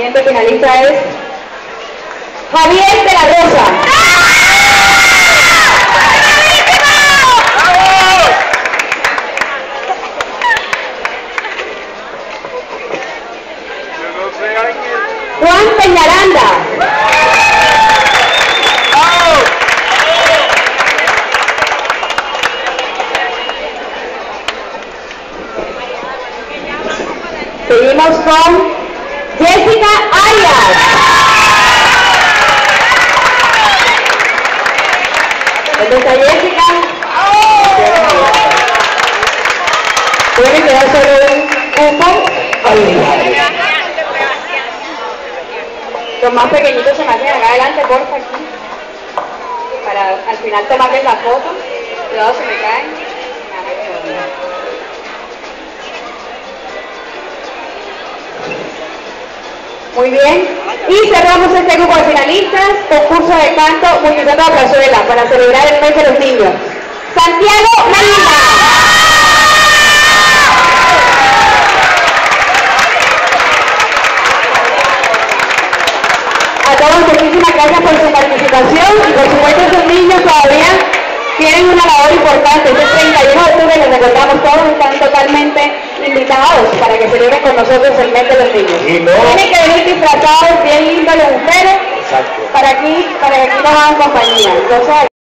siguiente finalista es Javier de la Rosa. Juan Peñaranda. Seguimos con Jessica Arias. ¿Dónde está Jessica? Puede quedar solo un cupo. Los más pequeñitos se me hacen acá adelante, porfa, aquí. Para al final tomarles la foto. Cuidado, se me caen. Muy bien. Y cerramos este grupo de finalistas, concurso de canto Muñecito de Plazuela, para celebrar el mes de los niños. Santiago Medina. A todos muchísimas gracias por su participación y por supuesto esos niños todavía tienen una labor importante. Este 31 de octubre les recordamos, todos están totalmente invitados para que celebren con nosotros el mes de los niños. Tienen que venir disfrazados bien lindos las mujeres. Exacto. Para que aquí nos hagan compañía. Entonces,